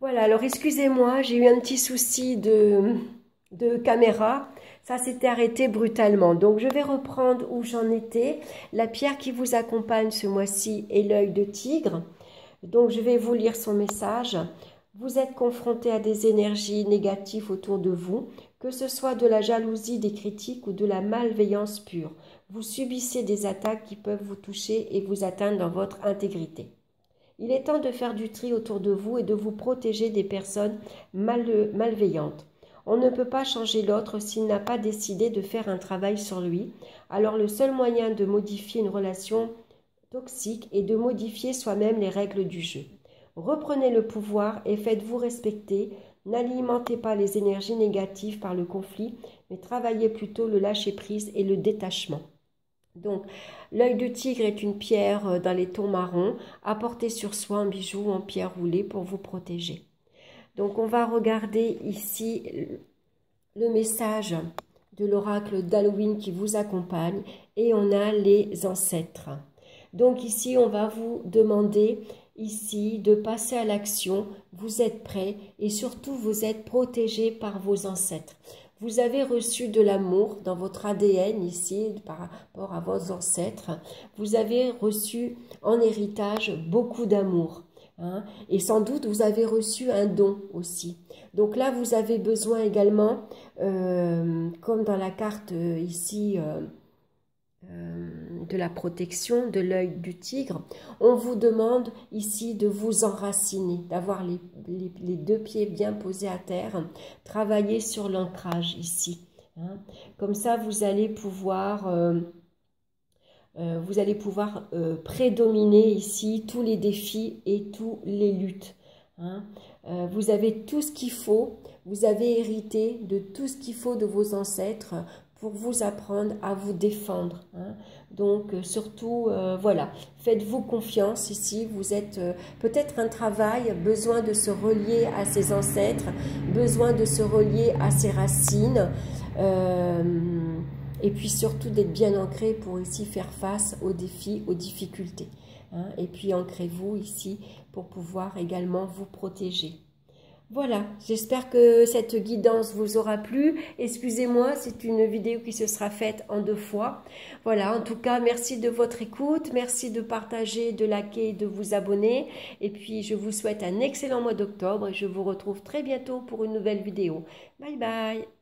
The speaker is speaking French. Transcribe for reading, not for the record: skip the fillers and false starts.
Voilà, alors excusez-moi, j'ai eu un petit souci de caméra. Ça s'était arrêté brutalement. Donc je vais reprendre où j'en étais. La pierre qui vous accompagne ce mois-ci est l'œil de tigre. Donc je vais vous lire son message. Vous êtes confronté à des énergies négatives autour de vous, que ce soit de la jalousie, des critiques ou de la malveillance pure. Vous subissez des attaques qui peuvent vous toucher et vous atteindre dans votre intégrité. Il est temps de faire du tri autour de vous et de vous protéger des personnes malveillantes. On ne peut pas changer l'autre s'il n'a pas décidé de faire un travail sur lui. Alors le seul moyen de modifier une relation toxique est de modifier soi-même les règles du jeu. Reprenez le pouvoir et faites-vous respecter. N'alimentez pas les énergies négatives par le conflit, mais travaillez plutôt le lâcher-prise et le détachement. Donc, l'œil de tigre est une pierre dans les tons marrons, à porter sur soi en bijou ou en pierre roulée pour vous protéger. Donc, on va regarder ici le message de l'oracle d'Halloween qui vous accompagne et on a les ancêtres. Donc, ici, on va vous demander ici de passer à l'action. Vous êtes prêts et surtout, vous êtes protégés par vos ancêtres. Vous avez reçu de l'amour dans votre ADN ici par rapport à vos ancêtres. Vous avez reçu en héritage beaucoup d'amour. Hein, et sans doute, vous avez reçu un don aussi. Donc là, vous avez besoin également, comme dans la carte ici, de la protection de l'œil du tigre, on vous demande ici de vous enraciner, d'avoir les deux pieds bien posés à terre, travailler sur l'ancrage ici. Hein. Comme ça, vous allez pouvoir prédominer ici tous les défis et tous les luttes. Hein. Vous avez tout ce qu'il faut, vous avez hérité de tout ce qu'il faut de vos ancêtres pour vous apprendre à vous défendre. Hein. Donc, surtout, voilà, faites-vous confiance ici. Vous êtes peut-être un travail, besoin de se relier à ses ancêtres, besoin de se relier à ses racines, et puis surtout d'être bien ancré pour ici faire face aux défis, aux difficultés. Hein. Et puis, ancrez-vous ici pour pouvoir également vous protéger. Voilà, j'espère que cette guidance vous aura plu. Excusez-moi, c'est une vidéo qui se sera faite en 2 fois. Voilà, en tout cas, merci de votre écoute. Merci de partager, de liker, de vous abonner. Et puis, je vous souhaite un excellent mois d'octobre et je vous retrouve très bientôt pour une nouvelle vidéo. Bye bye.